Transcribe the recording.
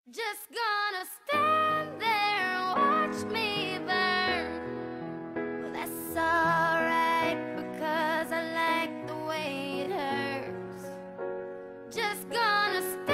Just gonna stand there and watch me burn. Well, that's alright because I like the way it hurts. Just gonna stand